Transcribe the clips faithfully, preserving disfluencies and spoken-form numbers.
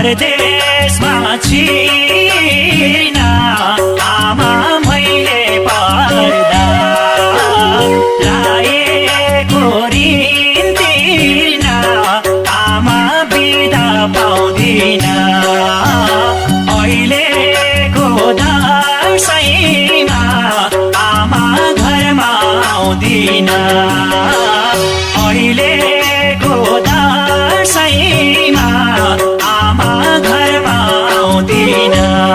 परदेशमा छिन आमा मैले पर्दा लाएको ऋण तिर्न आमा बिदा पाउँदिन अहिलेको दशैँमा आमा घरमा आउँदिन अहिलेको दशैँमा आमा घरमा आउँदिन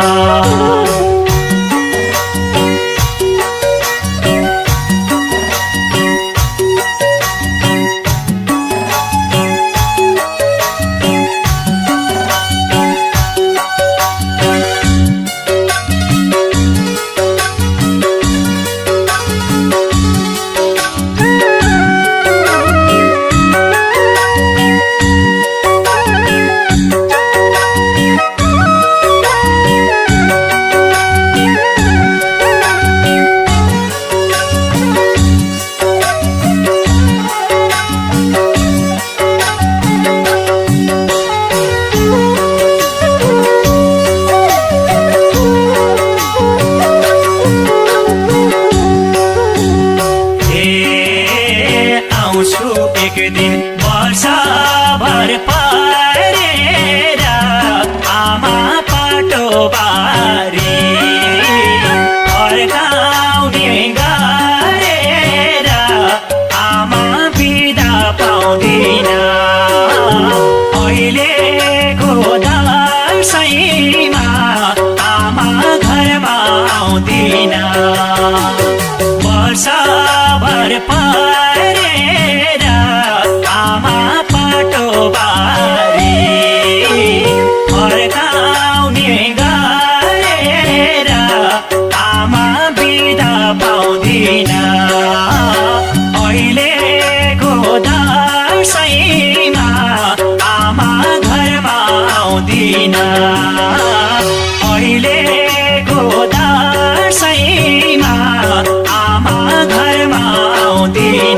एक दिन वर्षभर परेर आमा पाटो बारी फर्काउने गरेर आमा बिदा पाउँदिन अहिलेको दशैँमा आमा घरमा आउँदिन वर्षभर परेर आमा पाटो बारी फर्काउने गरेर आमा बिदा पाउँदिन अहिलेको दशैँमा आमा घरमा आउँदिन अहिलेको दशैँमा आमा घरमा आउँदिन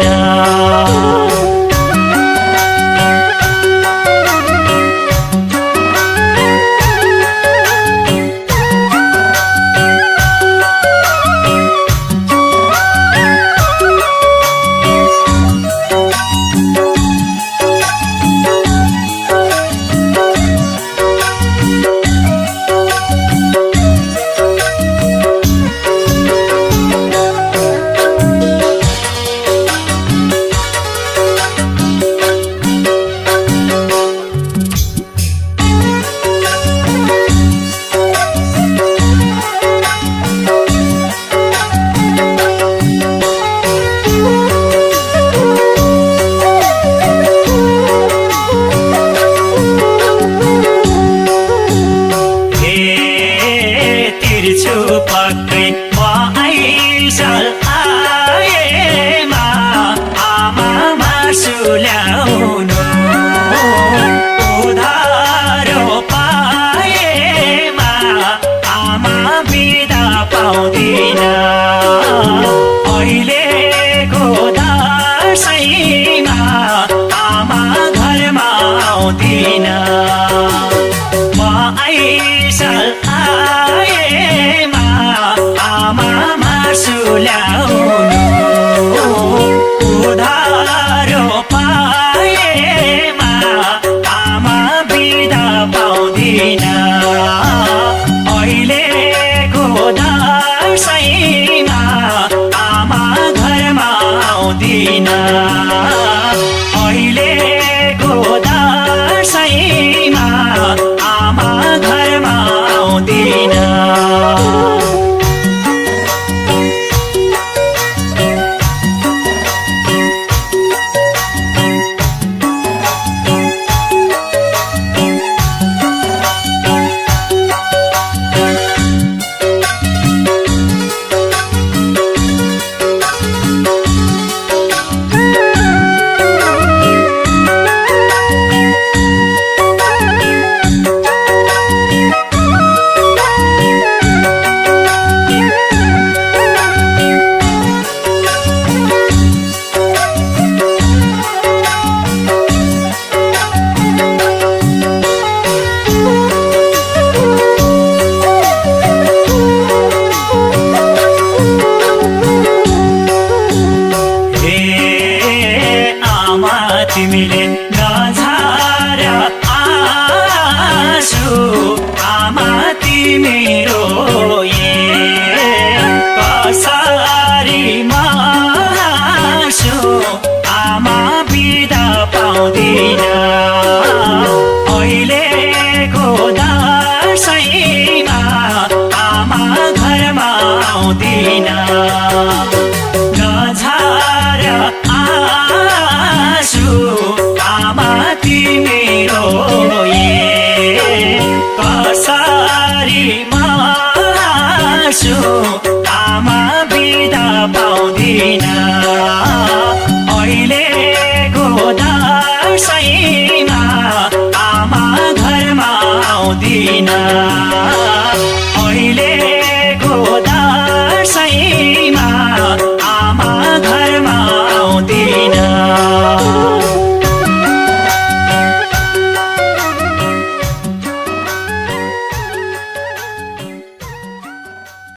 पक्कै म आइसाल आएमा आमा मासु ल्याउनु उधारो पाएमा आमा बिदा पाउँदिन अहिलेको दशैँमा आमा घरमा आउँदिन म आइसाल आएमा आमा मासु ल्याउनु उधारो पाएमा आमा बिदा पाउँदिन अहिलेको दशैँमा आमा घरमा आउँदिन अहिलेको दशैँमा आमा घरमा पाउँदिन